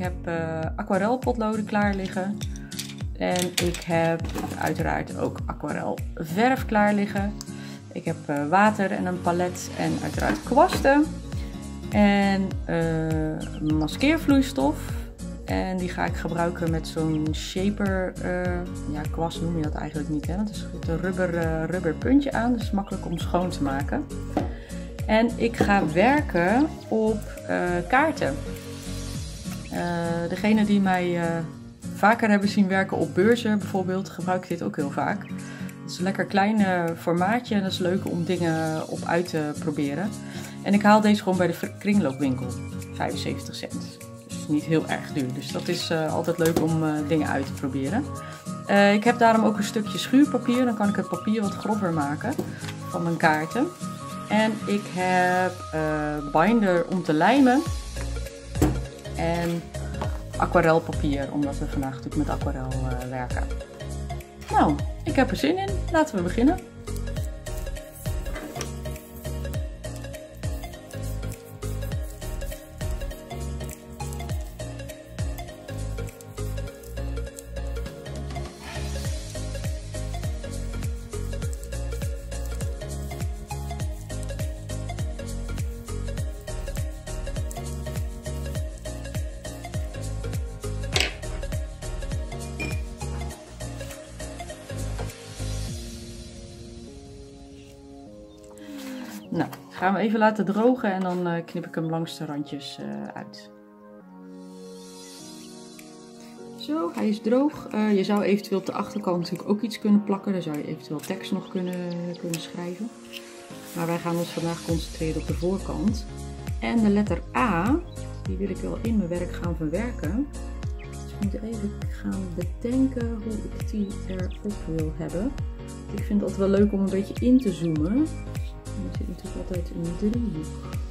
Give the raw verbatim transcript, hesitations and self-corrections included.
heb uh, aquarelpotloden klaar liggen. En ik heb uiteraard ook aquarelverf klaar liggen. Ik heb uh, water en een palet en uiteraard kwasten. En uh, maskeervloeistof. En die ga ik gebruiken met zo'n shaper, uh, ja, kwast noem je dat eigenlijk niet, hè? Dat is een rubber, uh, rubber puntje aan, dus makkelijk om schoon te maken. En ik ga werken op uh, kaarten. Uh, degene die mij uh, vaker hebben zien werken op beurzen bijvoorbeeld, gebruik ik dit ook heel vaak. Het is een lekker klein uh, formaatje en dat is leuk om dingen op uit te proberen. En ik haal deze gewoon bij de kringloopwinkel, vijfenzeventig cent. Niet heel erg duur, dus dat is uh, altijd leuk om uh, dingen uit te proberen. Uh, ik heb daarom ook een stukje schuurpapier, dan kan ik het papier wat grover maken van mijn kaarten. En ik heb uh, binder om te lijmen en aquarelpapier, omdat we vandaag natuurlijk met aquarel uh, werken. Nou, ik heb er zin in, laten we beginnen. Nou, gaan we even laten drogen en dan uh, knip ik hem langs de randjes uh, uit. Zo, hij is droog. Uh, je zou eventueel op de achterkant natuurlijk ook iets kunnen plakken. Daar zou je eventueel tekst nog kunnen, kunnen schrijven. Maar wij gaan ons vandaag concentreren op de voorkant. En de letter A, die wil ik wel in mijn werk gaan verwerken. Dus ik moet even gaan bedenken hoe ik die erop wil hebben. Ik vind het altijd wel leuk om een beetje in te zoomen. Er zit natuurlijk altijd een driehoek